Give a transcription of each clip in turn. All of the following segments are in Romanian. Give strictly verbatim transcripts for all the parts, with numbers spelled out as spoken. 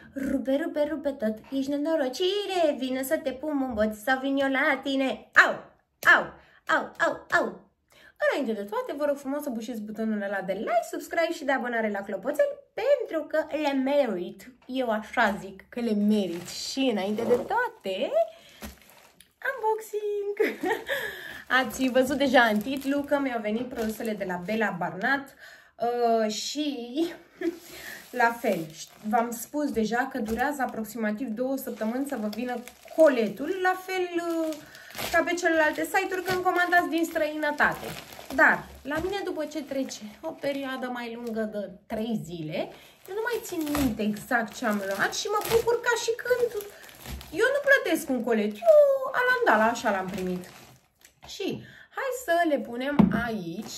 Rupe, rupe, rupe tot, ești nenorocire, vină să te pumumboți sau vin eu la tine. Au, au, au, au, au. Înainte de toate, vă rog frumos să bușiți butonul ăla de like, subscribe și de abonare la clopoțel, pentru că le merit. Eu așa zic că le merit. Și înainte de toate, unboxing! Ați văzut deja în titlu că mi-au venit produsele de la Bella Barnett uh, și la fel, v-am spus deja că durează aproximativ două săptămâni să vă vină coletul, la fel uh, ca pe celelalte site-uri când comandați din străinătate. Dar la mine, după ce trece o perioadă mai lungă de trei zile, eu nu mai țin minte exact ce am luat și mă bucur ca și când eu nu plătesc un colet, eu alandala așa l-am primit. Și hai să le punem aici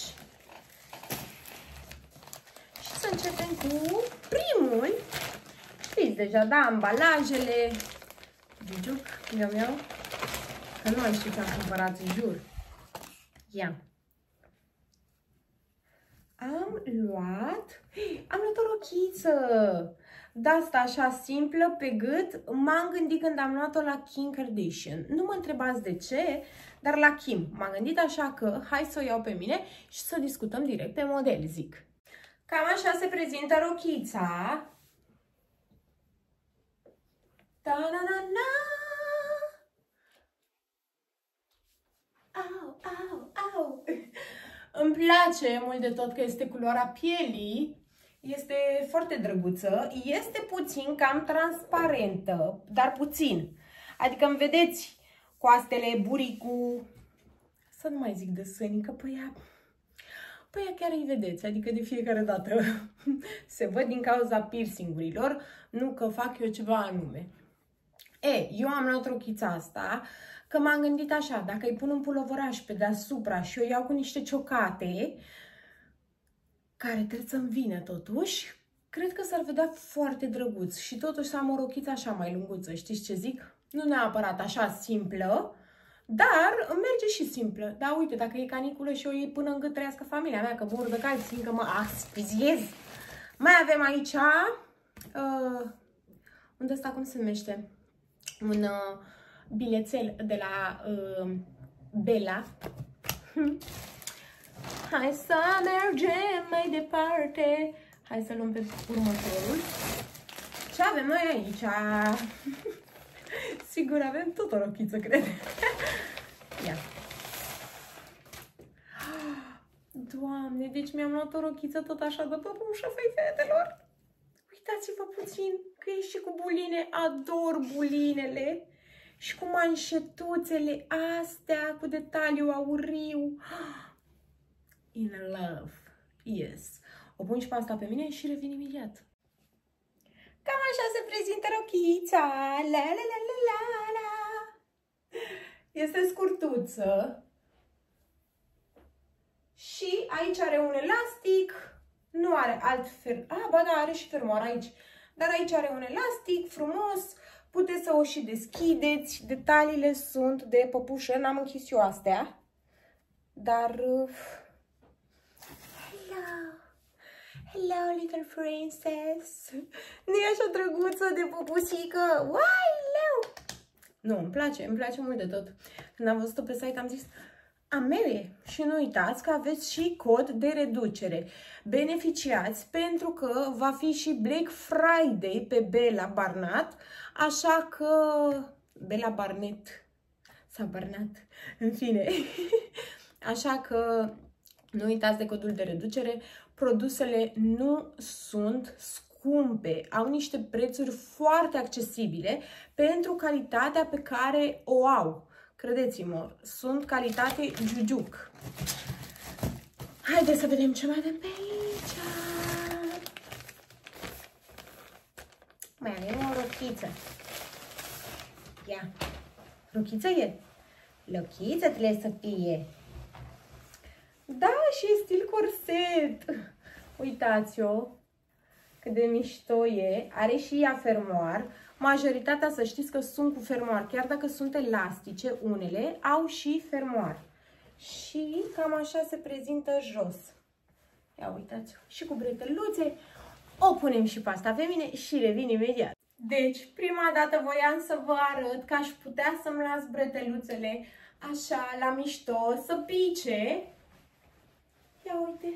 și să începem cu primul. Știți deja, da, ambalajele. Jujuc, miau, miau. Că nu mai știu ce am cumpărat, jur. Ia. Am luat, am luat o rochiță de asta așa simplă pe gât. M-am gândit când am luat-o la Kim Kardashian. Nu mă întrebați de ce, dar la Kim. M-am gândit așa că hai să o iau pe mine și să discutăm direct pe model, zic. Cam așa se prezintă rochița. Ta-na-na-na! Au, au, au! Îmi place mult de tot că este culoarea pielii. Este foarte drăguță. Este puțin cam transparentă, dar puțin. Adică îmi vedeți coastele, buricul. Să nu mai zic de sâni, că pe ea, pe ea chiar îi vedeți. Adică de fiecare dată se văd din cauza piercingurilor, nu că fac eu ceva anume. E, eu am luat rochița asta că m-am gândit așa, dacă îi pun un pulovoraș pe deasupra și o iau cu niște ciocate, care trebuie să-mi vină totuși, cred că s-ar vedea foarte drăguț. Și totuși să am o rochiță așa mai lunguță, știți ce zic? Nu neapărat așa simplă, dar merge și simplă. Dar uite, dacă e caniculă și o iei până în gât, trăiască familia mea, că mor de cald, fiindcă mă aspiziez. Mai avem aici, uh, unde ăsta, cum se numește? Un uh, bilețel de la uh, Bella. Hai să mergem mai departe. Hai să luăm pe următorul. Ce avem noi aici? Sigur avem tot o rochiță, cred. Ia. Doamne, deci mi-am luat o rochiță tot așa de păpușă, făi fetelor. Uitați-vă puțin că e și cu buline. Ador bulinele. Și cu manșetuțele astea, cu detaliu auriu. In love. Yes. O pun și pe asta pe mine și revin imediat. Cam așa se prezintă rochița. La la la la la la. Este scurtuță. Și aici are un elastic. Nu are alt fer... Ah, ba da, are și fermoar aici. Dar aici are un elastic frumos. Puteți să o și deschideți. Detaliile sunt de păpușă. N-am închis eu astea. Dar... Hello! Hello, little princess! Nu-i așa drăguță de păpușică? Uai, leu! Nu, îmi place, îmi place mult de tot. Când am văzut-o pe site am zis... Amele! Și nu uitați că aveți și cod de reducere. Beneficiați pentru că va fi și Black Friday pe Bella Barnett, așa că... Bella Barnett sau Barnett, în fine. Așa că nu uitați de codul de reducere. Produsele nu sunt scumpe, au niște prețuri foarte accesibile pentru calitatea pe care o au. Credeți-mă, sunt calitate jujuc. Haideți să vedem ce mai avem pe aici. Mai avem o rochiță. Ia. Rochiță e? Rochiță trebuie să fie. Da, și e stil corset. Uitați-o cât de mișto e. Are și ea fermoar. Majoritatea, să știți că sunt cu fermoar. Chiar dacă sunt elastice, unele au și fermoar. Și cam așa se prezintă jos. Ia uitați, și cu breteluțe. O punem și pe asta pe mine și revin imediat. Deci, prima dată voiam să vă arăt că aș putea să-mi las breteluțele așa, la mișto, să pice. Ia uite.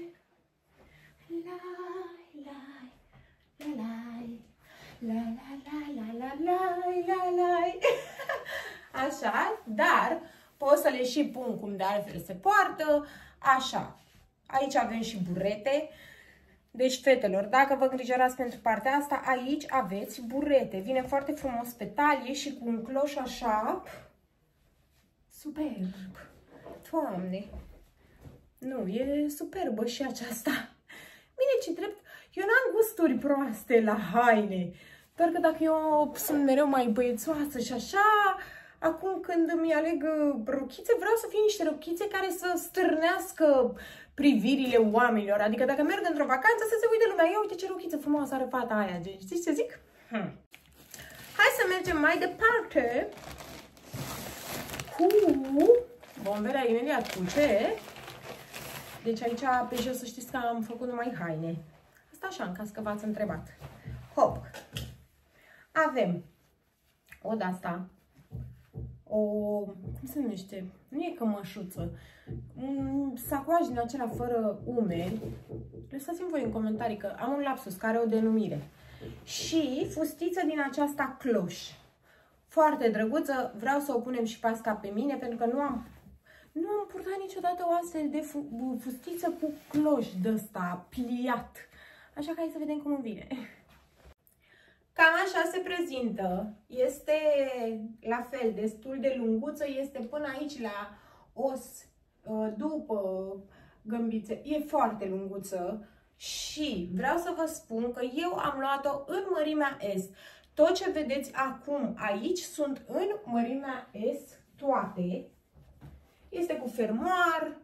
Lai, lai, la, lai, la, la, la, la, la, la, la. Așa, dar pot să le și pun cum de altfel se poartă, așa. Aici avem și burete. Deci, fetelor, dacă vă îngrijorați pentru partea asta, aici aveți burete. Vine foarte frumos pe talie și cu un cloș așa. Superb! Doamne! Nu, e superbă și aceasta. Bine, ce drept, eu n-am gusturi proaste la haine. Doar că dacă eu sunt mereu mai băiețoasă și așa, acum când îmi aleg rochițe, vreau să fie niște rochițe care să stârnească privirile oamenilor. Adică dacă merg într-o vacanță, să se uite lumea. Ia uite ce rochiță frumoasă are fata aia. Știți ce zic? Hmm. Hai să mergem mai departe cu... Vom vedea imediat cu ce. Deci aici, pe jos, să știți că am făcut numai haine. Asta așa, în caz că v-ați întrebat. Hop! Avem o de-asta. O... cum se numește? Nu e cămășuță. Un sacoaj din acela fără umeri. Lăsați-mi voi în comentarii că am un lapsus care are o denumire. Și fustiță din aceasta cloș. Foarte drăguță. Vreau să o punem și pe asta pe mine pentru că nu am Nu am purtat niciodată o astfel de fustiță cu cloș de ăsta pliat. Așa că hai să vedem cum îmi vine. Cam așa se prezintă. Este la fel, destul de lunguță. Este până aici la os, după gâmbițe. E foarte lunguță. Și vreau să vă spun că eu am luat-o în mărimea S. Tot ce vedeți acum aici sunt în mărimea S toate. Este cu fermoar.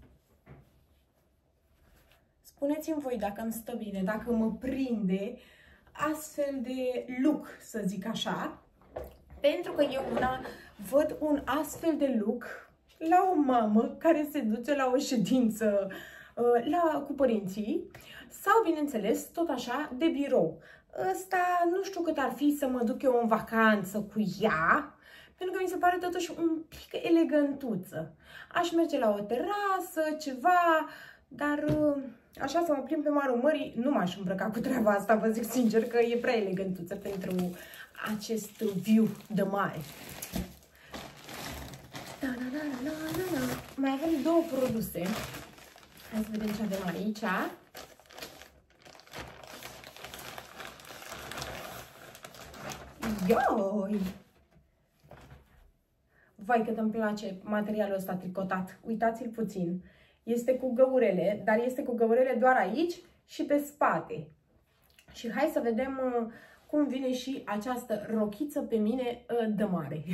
Spuneți-mi voi dacă îmi stă bine, dacă mă prinde astfel de look, să zic așa. Pentru că eu una văd un astfel de look la o mamă care se duce la o ședință la, cu părinții sau, bineînțeles, tot așa, de birou. Ăsta nu știu cât ar fi să mă duc eu în vacanță cu ea, pentru că mi se pare totuși un pic elegantuță. Aș merge la o terasă, ceva, dar așa să mă plimb pe malul mării, nu m-aș îmbrăca cu treaba asta, vă zic sincer că e prea elegantuță pentru acest view de mare. Da, da, da, da, da, da. Mai avem două produse. Hai să vedem ce avem aici. Ioi! Vai, cât îmi place materialul ăsta tricotat. Uitați-l puțin. Este cu găurele, dar este cu găurele doar aici și pe spate. Și hai să vedem uh, cum vine și această rochiță pe mine uh, de mare.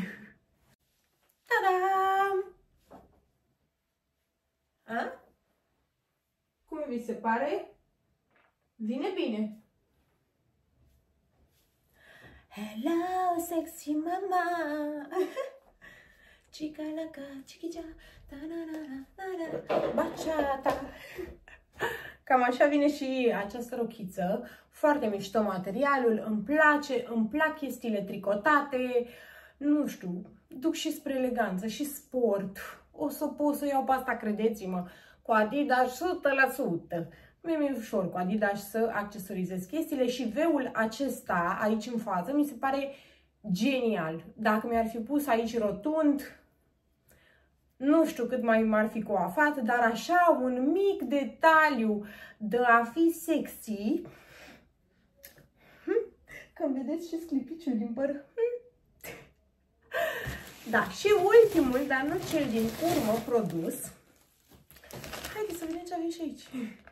Ta-da! A? Cum vi se pare? Vine bine. Hello, sexy mama! Chica-laca, chiquicha, ta-na-na-na-na-na, bachata. Cam așa vine și această rochiță. Foarte mișto materialul, îmi place, îmi plac chestiile tricotate. Nu știu, duc și spre eleganță și sport. O să pot să iau pe asta, credeți-mă, cu Adidas o sută la sută. Mi-e ușor cu Adidas să accesorizez chestiile și veul acesta aici în față mi se pare genial. Dacă mi-ar fi pus aici rotund, nu știu cât mai m-ar fi coafat, dar așa un mic detaliu de a fi sexy. Când vedeți și sclipiciul din păr. Da, și ultimul, dar nu cel din urmă, produs. Haideți să vedem ce avem și aici.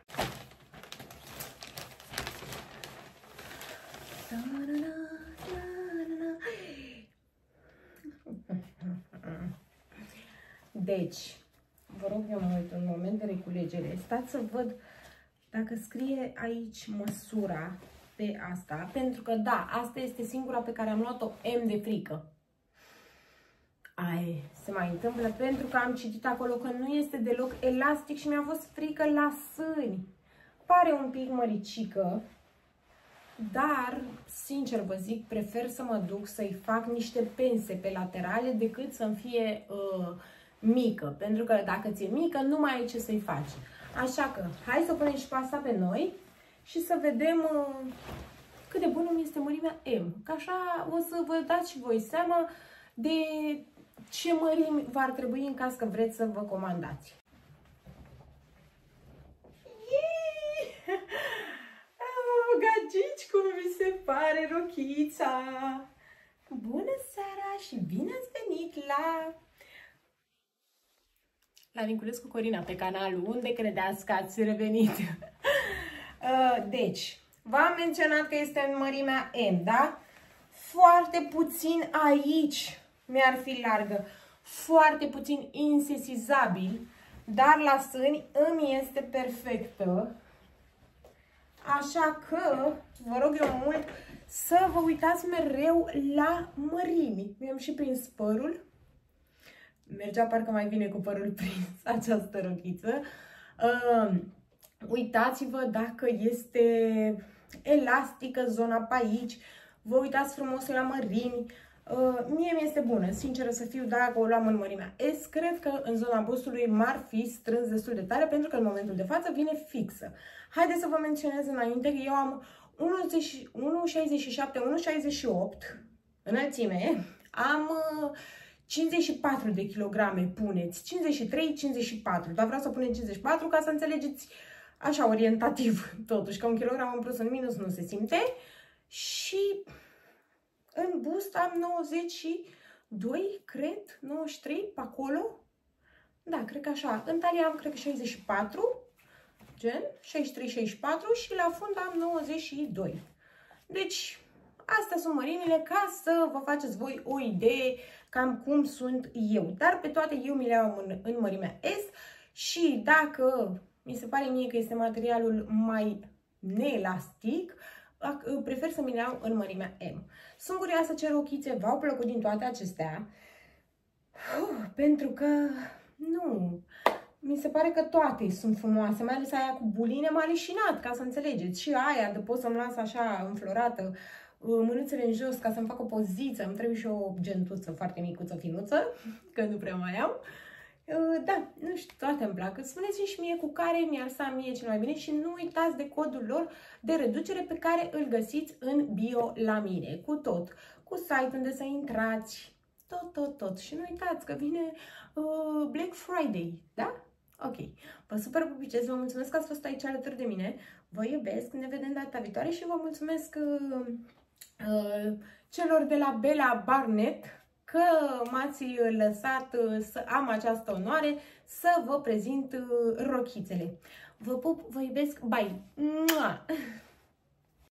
Deci, vă rog eu mult, un moment de reculegere, stați să văd dacă scrie aici măsura pe asta, pentru că da, asta este singura pe care am luat-o M de frică. Ai, se mai întâmplă pentru că am citit acolo că nu este deloc elastic și mi-a fost frică la sâni. Pare un pic măricică, dar, sincer vă zic, prefer să mă duc să-i fac niște pense pe laterale decât să-mi fie uh, mică, pentru că dacă ți-e mică, nu mai ai ce să-i faci. Așa că, hai să punem și pasta pe noi și să vedem uh, cât de bună mi este mărimea M. Că așa o să vă dați și voi seama de ce mărimi v-ar trebui în caz că vreți să vă comandați. Oh, gagici, cum vi se pare rochița! Bună seara și bine ați venit la... la Niculescu Corina pe canalul unde credeți că ați revenit. Deci, v-am menționat că este în mărimea M, da? Foarte puțin aici mi-ar fi largă, foarte puțin insesizabil, dar la sâni îmi este perfectă. Așa că vă rog eu mult să vă uitați mereu la mărimi. Mi-am și prins părul. Mergea parcă mai bine cu părul prins această rochiță. Uh, uitați-vă dacă este elastică zona pe aici. Vă uitați frumos la mărimi. Uh, mie mi-este bună, sinceră să fiu, dacă o luam în mărimea S, cred că în zona bustului m-ar fi strâns destul de tare, pentru că în momentul de față vine fixă. Haideți să vă menționez înainte că eu am unu șaizeci și șapte unu șaizeci și opt înălțime, am uh, cincizeci și patru de kilograme, puneți, cincizeci și trei cincizeci și patru, dar vreau să punem cincizeci și patru ca să înțelegeți așa orientativ totuși, că un kilogram în plus în minus nu se simte. Și în bust am nouăzeci și doi, cred, nouăzeci și trei, pe acolo. Da, cred că așa. În talie am, cred că șaizeci și patru, gen, șaizeci și trei șaizeci și patru și la fund am nouăzeci și doi. Deci, astea sunt mărimile ca să vă faceți voi o idee cam cum sunt eu. Dar pe toate eu mi le am în, în mărimea S și dacă mi se pare mie că este materialul mai neelastic, prefer să mi le iau în mărimea M. Sunt curioasă ce rochițe v-au plăcut din toate acestea, uh, pentru că nu, mi se pare că toate sunt frumoase, mai ales aia cu buline m-a leșinat, ca să înțelegeți, și aia de pot să-mi las așa înflorată, mânuțele în jos ca să-mi fac o poziță, îmi trebuie și o gentuță foarte micuță, finuță, că nu prea mai am. Da, nu știu, toate îmi plac. Spuneți-mi și mie cu care mi-ar sta mie cel mai bine și nu uitați de codul lor de reducere pe care îl găsiți în bio la mine. Cu tot, cu site unde să intrați, tot, tot, tot. Și nu uitați că vine uh, Black Friday, da? Ok. Vă super pupicesc, vă mulțumesc că ați fost aici alături de mine. Vă iubesc, ne vedem data viitoare și vă mulțumesc uh, uh, celor de la Bella Barnett că m-ați lăsat să am această onoare să vă prezint rochițele. Vă pup, vă iubesc, bye! Mua!